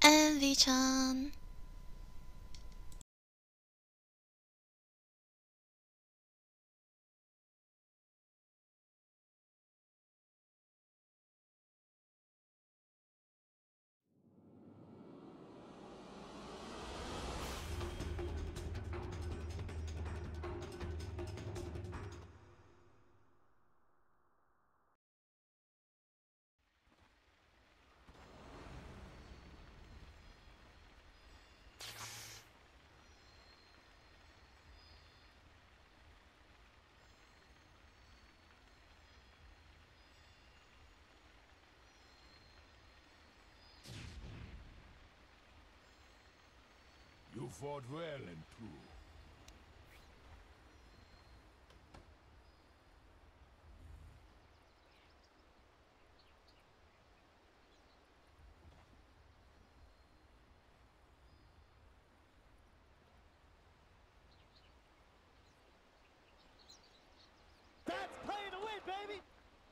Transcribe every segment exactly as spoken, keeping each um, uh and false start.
Envy-chan. You fought well and true. That's playing to win, baby!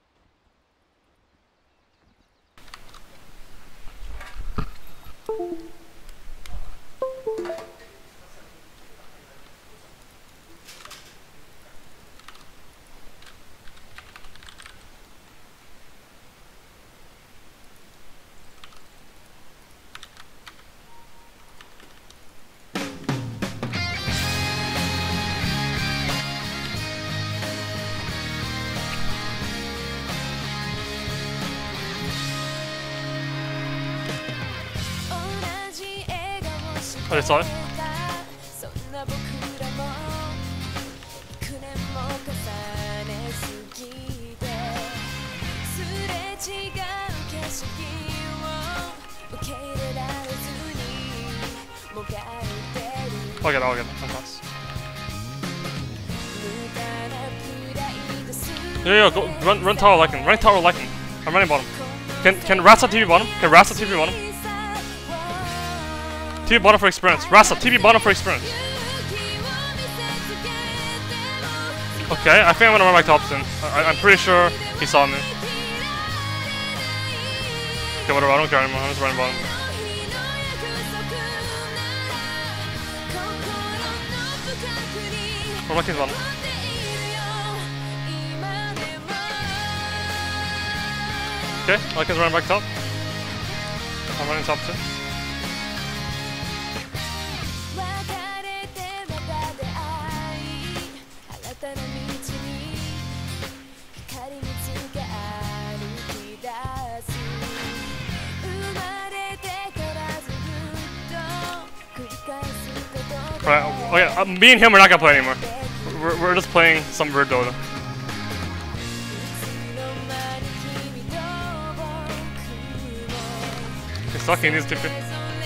Oh, they saw it? I'll get it, I'll get it. I'm fast. Yo, yo, go, run, run tower like him. Run tower like him. I'm running bottom. Can, can Rasa T V bottom? Can Rasa T V bottom? T V bottom for experience. Rasa, T V bottom for experience. Okay, I think I'm gonna run back top soon. I, I'm pretty sure he saw me. Okay, whatever, I don't care anymore. I'm just running bottom. We're lucky bottom. Okay, Lucky's running back top. I'm running top too. Right, oh yeah, uh, me and him are not gonna play anymore. We're, we're just playing some weird Dota. He's stuck, he needs T P.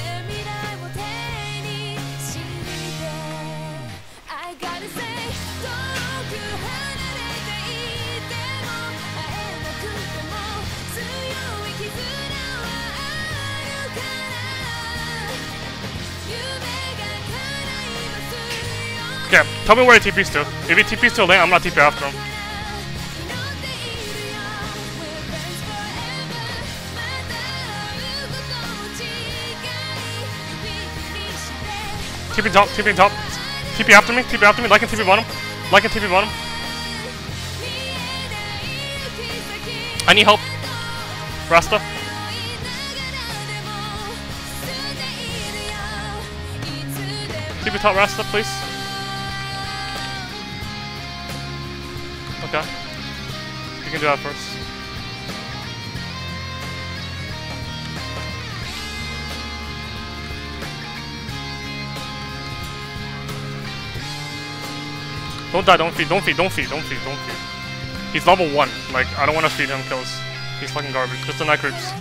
Okay, tell me where he T Ps to. If he T Ps to a lane, I'm not T P after him. T P top, T P top. T P after me, T P after me, like and T P bottom. Like and T P bottom. I need help. Rasta. T P top Rasta, please. Okay. You can do that first. Don't die, don't feed, don't feed, don't feed, don't feed, don't feed. He's level one. Like, I don't want to feed him kills. He's fucking garbage. Just the night creeps.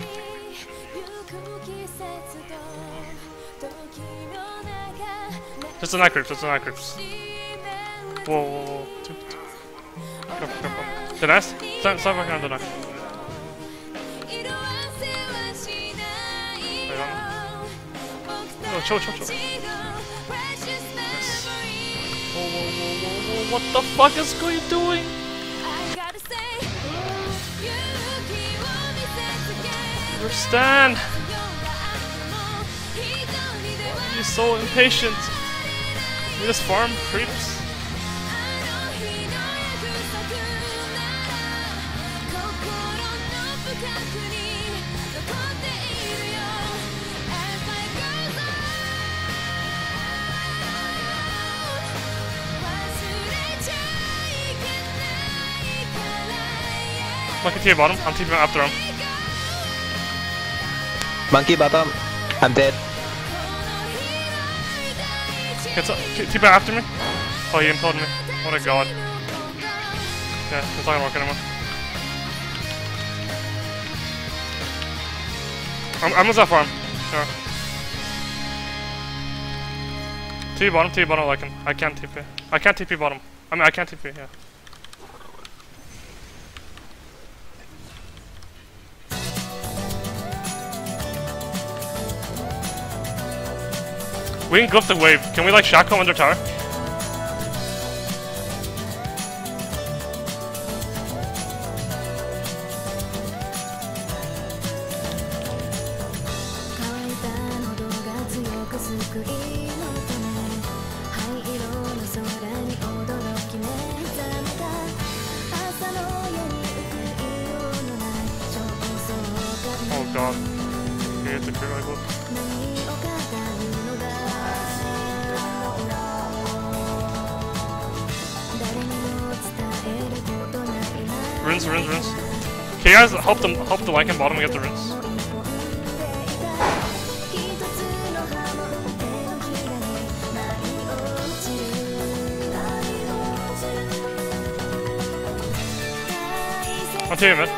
Just the night creeps, just the night creeps. Whoa, whoa, whoa. Two, two. Careful, careful. The nice? Stop, stop working on the knife. Oh, chill, chill, chill. Yes. Whoa, whoa, whoa, whoa, whoa. What the fuck is Squid doing? Understand. She's so impatient. We just farm creeps. Monkey T bottom. I'm TPing after him. Monkey bottom. I'm dead. Get TP after me. Oh, he imploded me. What a god. Yeah, it's not gonna work anymore. I'm, I'm gonna farm. Sure. T P bottom, T P bottom, like him. I can't T P. I can't T P bottom. I mean, I can't T P, yeah. We can glyph the wave. Can we like Shaco under tower? Oh god. He hit the crew like what? Rinse, rinse, rinse. Can you guys help them help the Lycan bottom get the rinse? I'll tell you mid.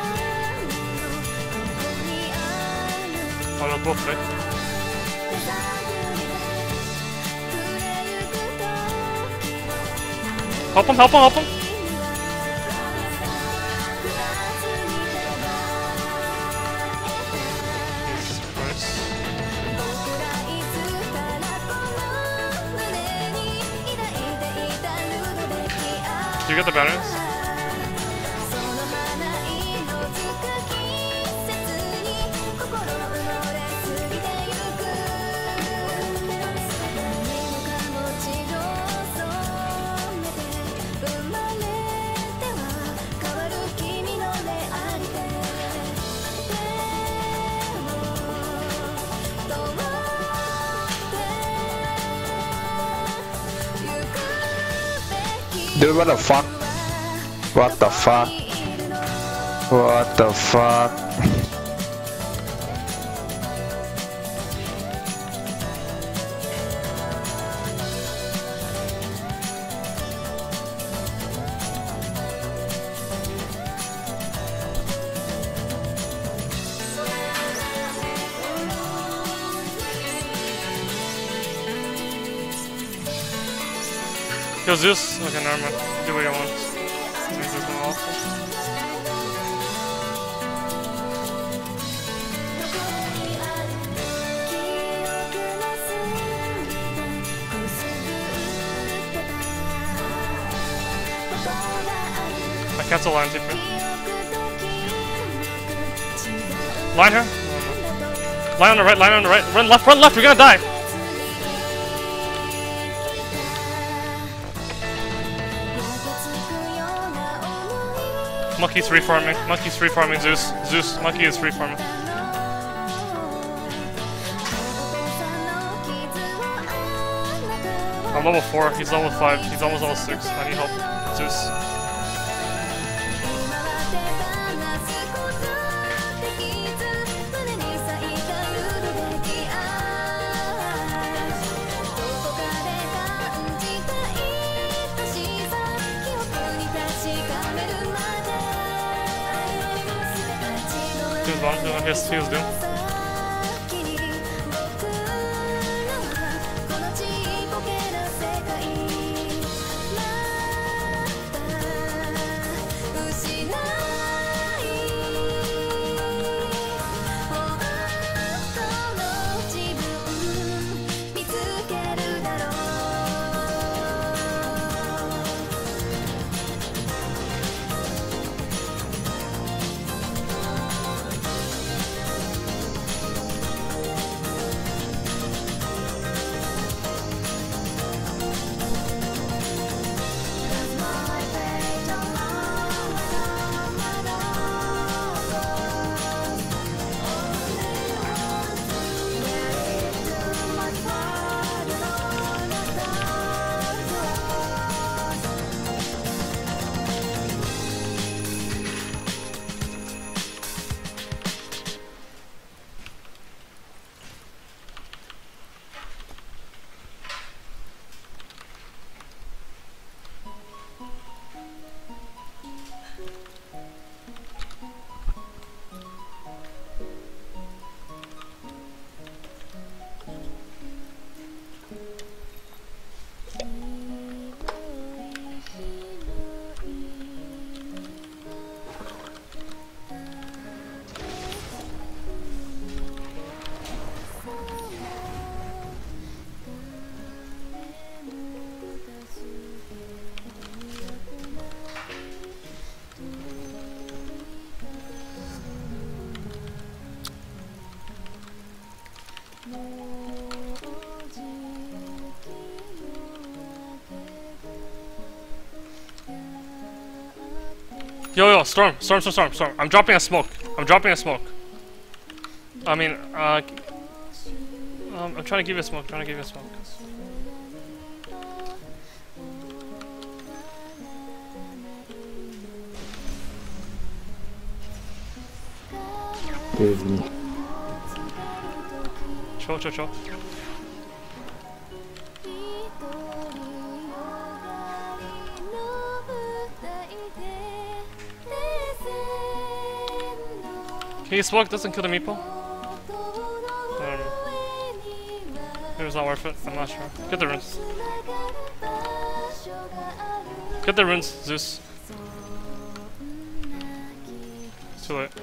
Oh, they'll both play. Help him, help him, help him! Do you get the balance? Dude, what the fuck? What the fuck? What the fuck? Yo, Zeus. Okay, never mind. Do what you want. This is awful. I cancel line T P. Line her. Line on the right, line on the right. Run left, run left, we're gonna die. Monkey's free farming. Monkey's free farming. Zeus. Zeus. Monkey is free farming. I'm level four. He's level five. He's almost level six. I need help. Zeus. Doing long, doing his he was doing. Yo, yo, storm, storm, storm, storm, storm. I'm dropping a smoke. I'm dropping a smoke. I mean, uh, um, I'm trying to give you a smoke. Trying to give you a smoke. Give me. Chill, chill, chill. Can you smoke doesn't kill the meeple? Um, it was not worth it. I'm not sure. Get the runes. Get the runes, Zeus. Too late.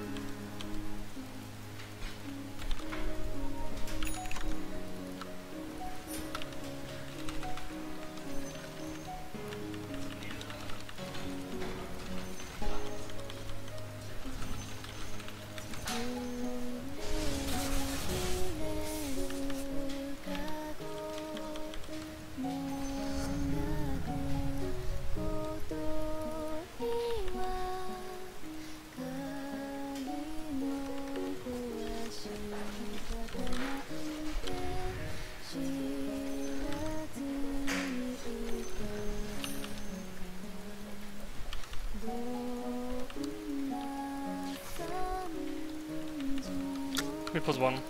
We plus one.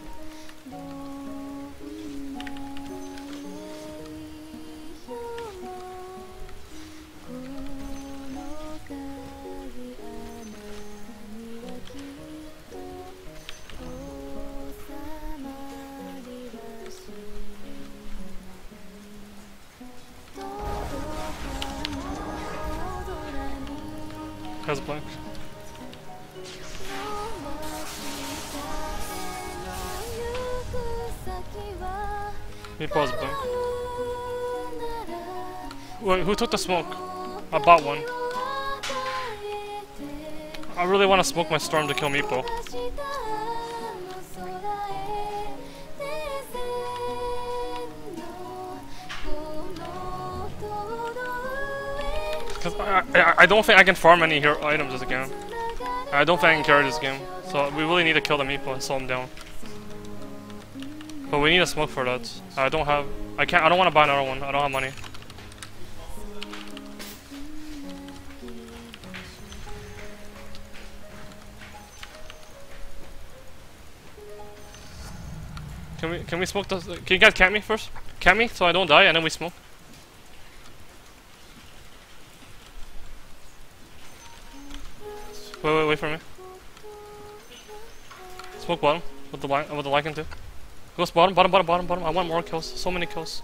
Has blank. He paused blank. Wait, who took the smoke? I bought one. I really want to smoke my storm to kill Meepo. Cause I, I, I don't think I can farm any hero items this game. I don't think I can carry this game. So we really need to kill the Meepo and slow him down. But we need a smoke for that. I don't have. I can't. I don't want to buy another one. I don't have money. Can we? Can we smoke this? Can you guys camp me first? Camp me so I don't die, and then we smoke. Wait, wait, wait for me. Smoke bottom with the line with the lichen too. Goes bottom, bottom, bottom, bottom, bottom. I want more kills. So many kills.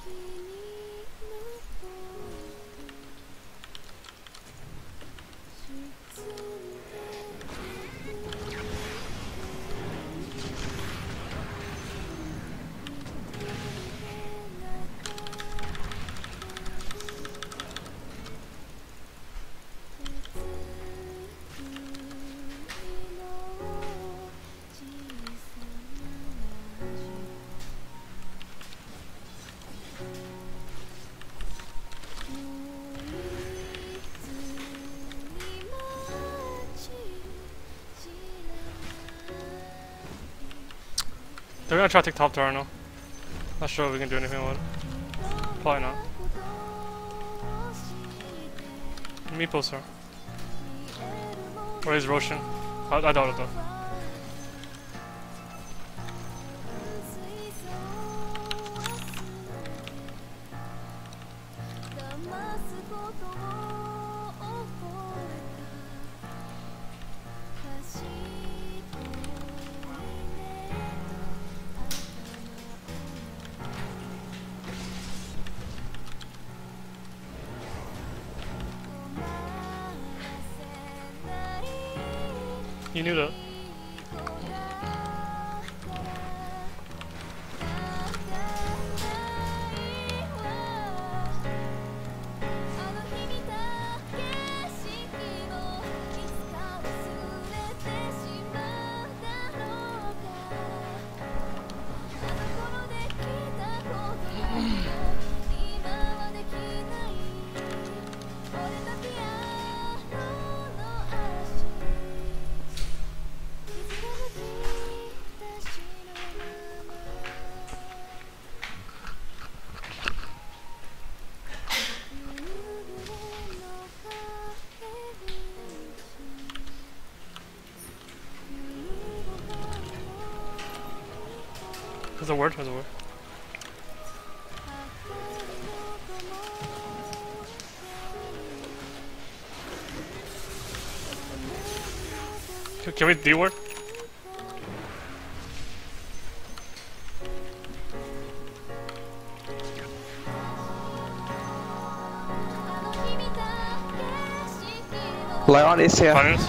They're gonna try to take top tower now. Not sure if we can do anything with it. Probably not. Meeple's her. Or is Roshan? I, I doubt it though. You knew that. There's a word, there's a word. Can, can we D word? Leon is here. Finance?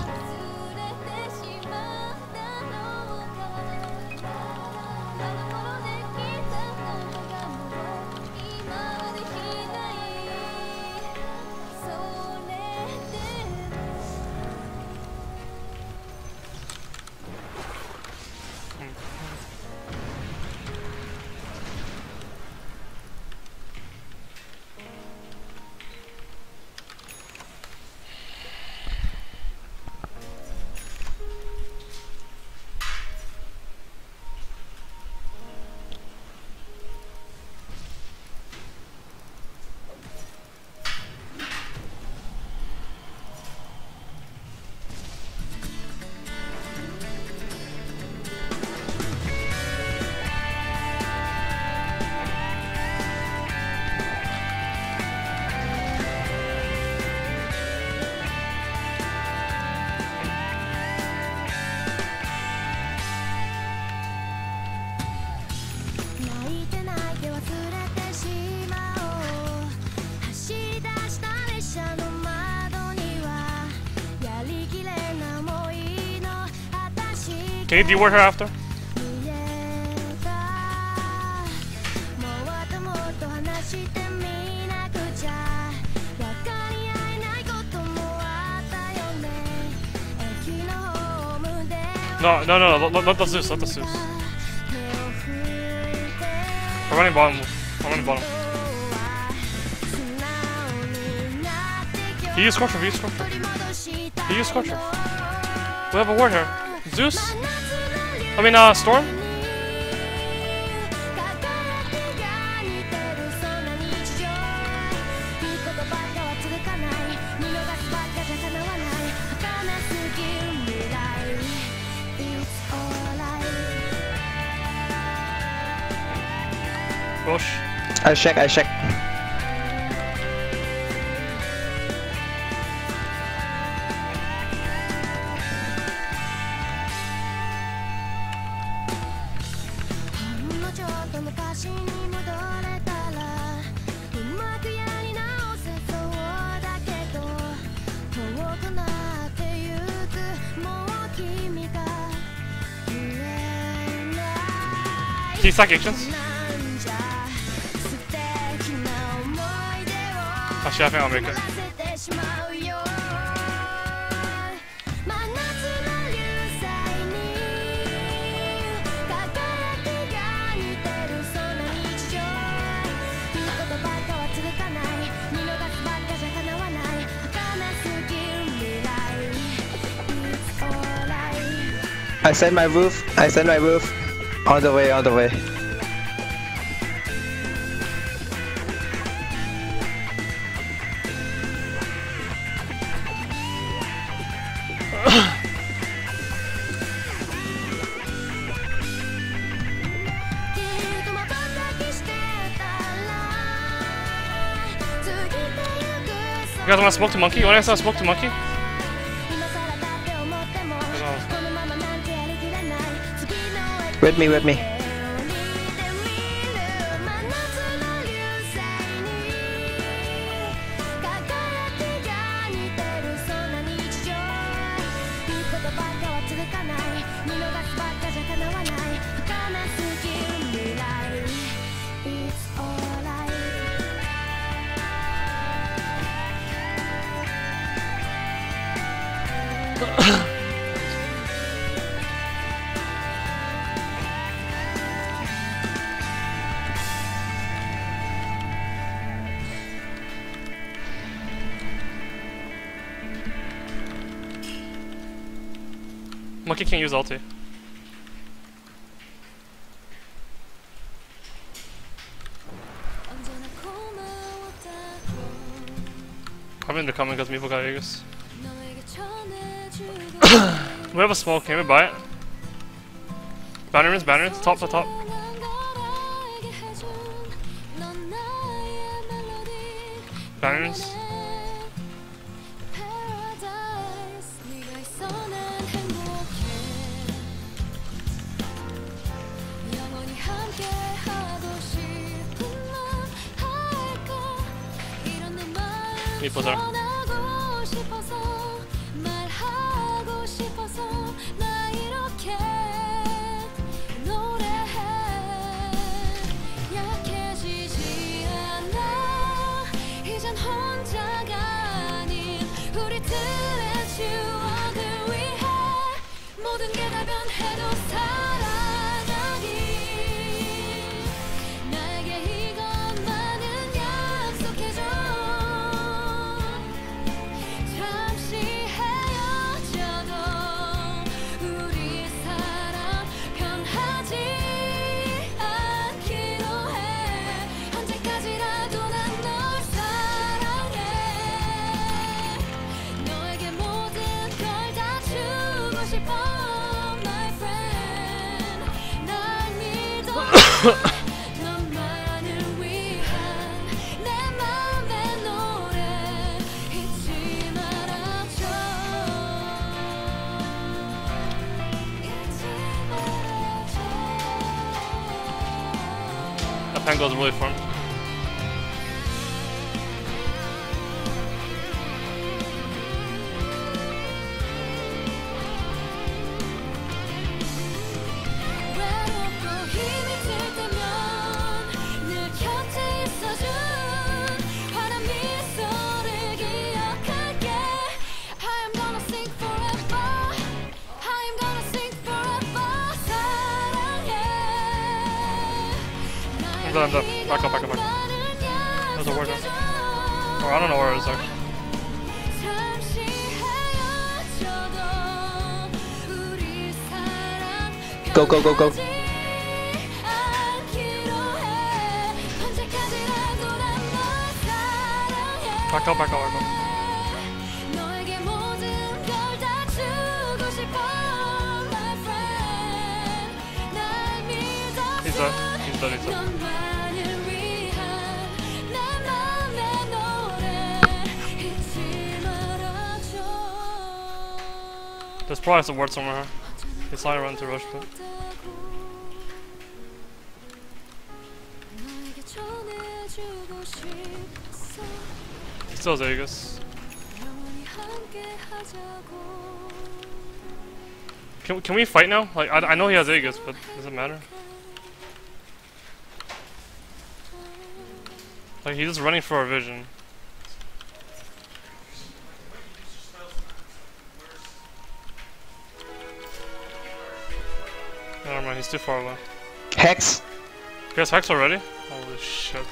Can you D-word her after? No, no, no, no, let, let the Zeus, let the Zeus. We're running bottom, we're running bottom. He used Scorcher, he used Scorcher. He used Scorcher. We have a ward here. Zeus? I mean, uh, Storm? Rosh. I check, I check. Can you stack actions? Actually, I think I'll make it. I send my roof. I send my roof. On the way, on the way. You guys want to smoke to monkey? You want to smoke to monkey? With me, with me. Monkey can't use ulti. I'm in the comment because Meeple got Aegis. We have a smoke, can we buy it? Bannerman's, bannerman's, top to top. Patterns. 이뻐서. 모든 게 다 변해도 살아가기 나에게 이것만은 약속해줘 잠시 헤어져도 우리 사랑 변하지 않기로 해 언제까지라도 난 널 사랑해 너에게 모든 걸 다 주고 싶어 너만을 위한 내 맘의 노래 잊지 말아줘 잊지 말아줘 That pen goes really far. I'm done, I'm done. Back up, back up, back up. There's a word there. Oh, I don't know where it is actually. Go, go, go, go. Back up, back up, back up. He's dead. He's dead, he's dead. There's probably some word somewhere. He's flying around to rush it. He still has Aegis. Can, can we fight now? Like I, I know he has Aegis, but does it matter? Like he's just running for our vision. Never mind, he's too far away. Hex. He has Hex already? Holy shit.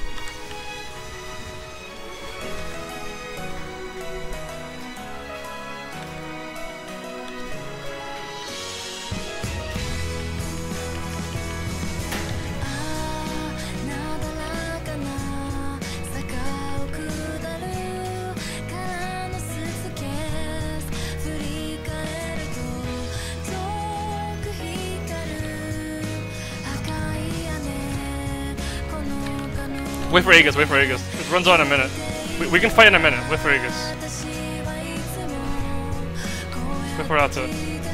Wait for Aegis, wait for Aegis. It runs out in a minute. We, we can fight in a minute. Wait for Aegis. Wait for that to.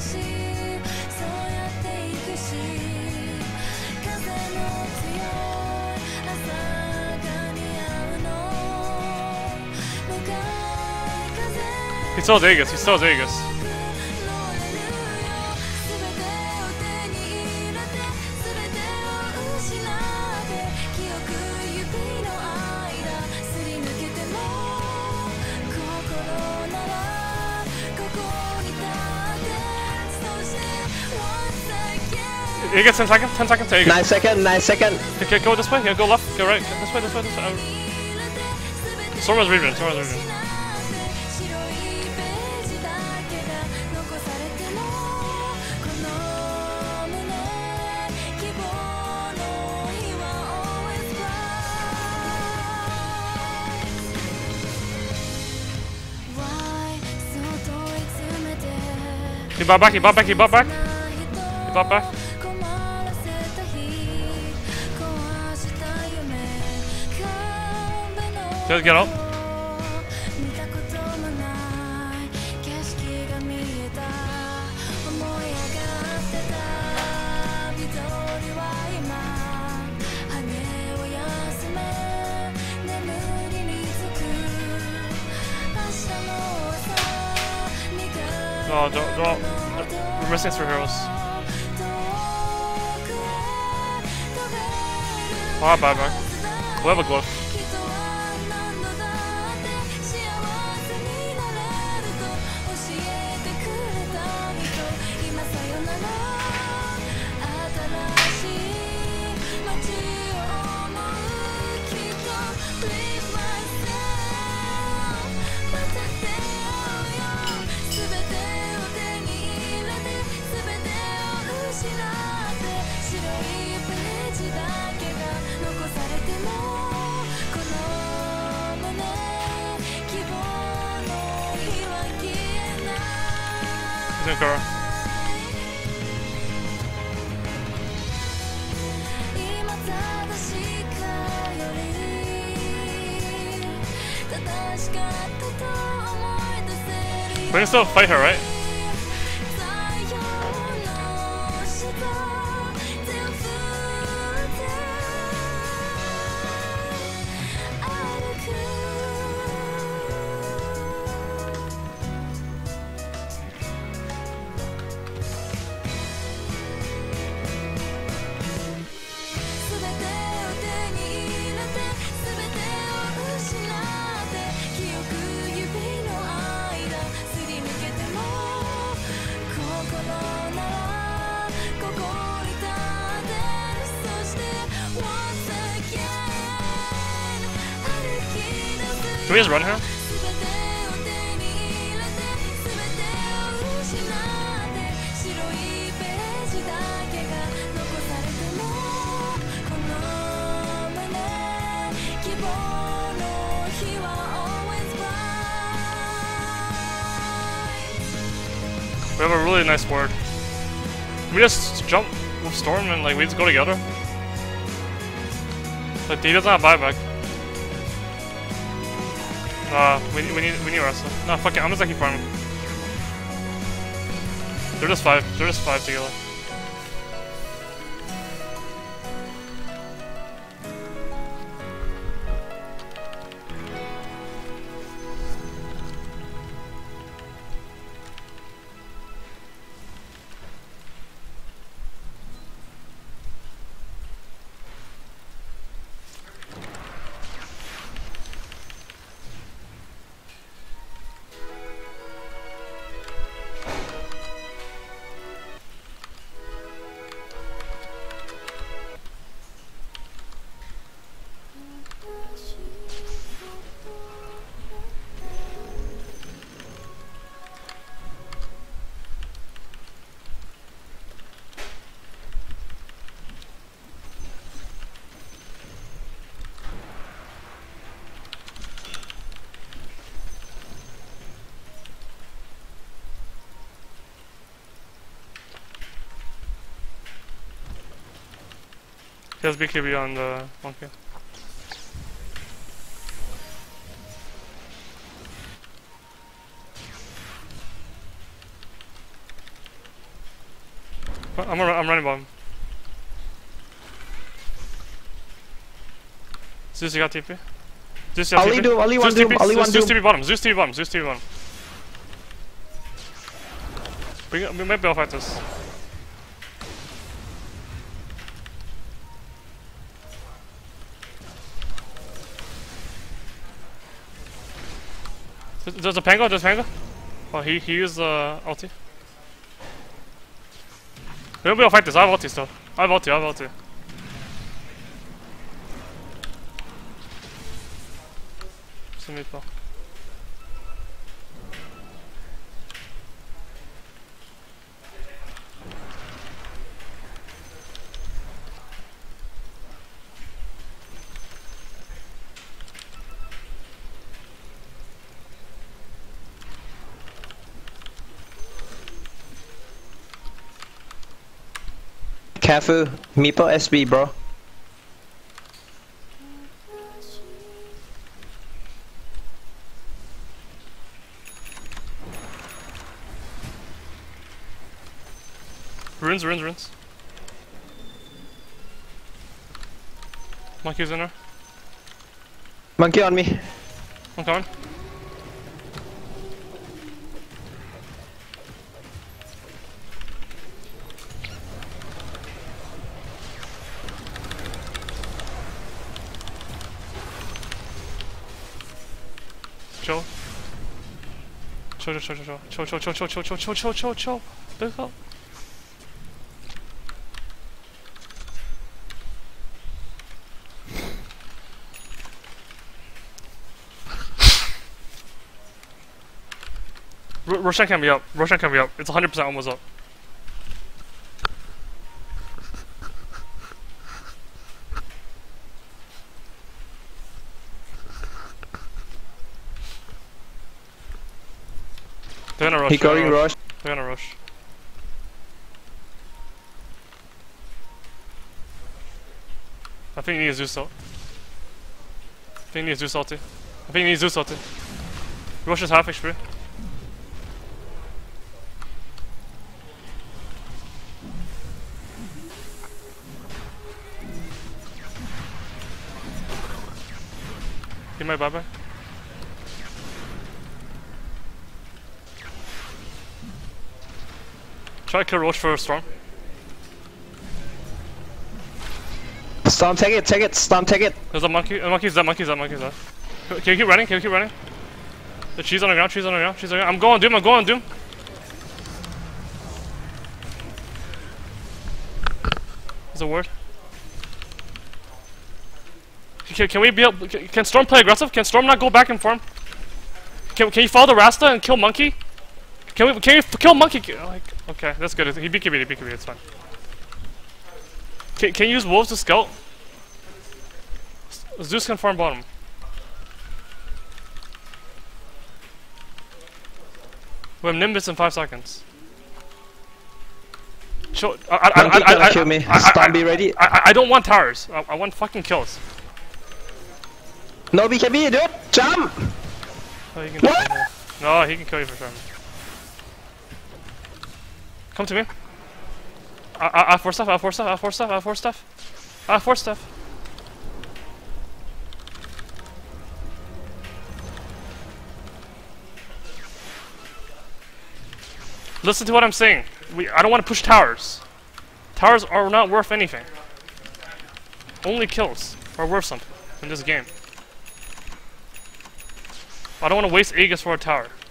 He still has Aegis, he still has Aegis. You get ten seconds, ten seconds, there you go. Nine second, nine second. Okay, go this way, yeah, go left, go right, this way, this way, this way. Sora's regen, Sora's regen. He bought back, he bought back, he bought back. He bought back. Just get out. No, don't, don't. We're missing three heroes. Oh, bye bye. We'll have a glove. He's gonna cover. We can still fight her, right? Can we just run her? We have a really nice ward. Can we just jump with Storm and like we just go together? Like he doesn't have buyback. Uh, we need, we need, we need wrestle. No, fuck it, I'm just like keep farming. They're just five, they're just five together. He has B K B on the monkey. I'm, I'm running bomb. Zeus, you got T P? Zeus, you got Ali T P? Doom, Ali one Zeus Doom, T P, Ali one Zeus, Zeus Doom. T P bottom, Zeus T P bottom, Zeus T P bottom. We, we might be able to fight this. There's a Pango, there's a Pango. Oh, he, he used uh, ulti. We won't be able to fight this, I have ulti still. I have ulti, I have ulti. Just a meatball. Careful, Meeple S B, bro. Runes, runes, runes. Monkey's in there. Monkey on me. I'm coming. Chill, chill, chill, chill, chill, chill, chill, chill, chill, chill, chill, chill, chill, chill. Big help. Ro Roshan can be up. Roshan can be up. It's one hundred percent almost up. They're gonna rush. He going uh, rush. They're gonna rush. I think he needs Zeus ult. I think he needs Zeus ulti. I think he needs Zeus ulti. Rush is half H P. He might bye bye. Try to kill Roche for strong. Storm, take it, take it, Storm, take it. There's a monkey. A monkey's dead, monkey's dead, monkey's dead. Can you keep running? Can you keep running? The cheese on the ground, cheese on the ground, cheese on the ground. I'm going Doom, I'm going Doom. There's a ward. Can, can we be able, can, can Storm play aggressive? Can Storm not go back and form? Can, can you follow the Rasta and kill Monkey? Can we, can you kill Monkey? Like, okay, that's good. He B K B'd, he B K B'd, it's fine. Can, can you use Wolves to scout? Zeus can farm bottom. We have Nimbus in five seconds. Show, I, I, I, Monkey I, gonna I, kill me. I, Storm, I, be ready. I, I, I don't want towers. I, I want fucking kills. No B K B, dude. Jump. Oh, he can What? No, he can kill you for sure. Come to me. I, I, I have four stuff, I have four stuff, I have four stuff, I have four stuff. I have four stuff. Listen to what I'm saying. We, I don't want to push towers. Towers are not worth anything. Only kills are worth something in this game. I don't want to waste Aegis for a tower.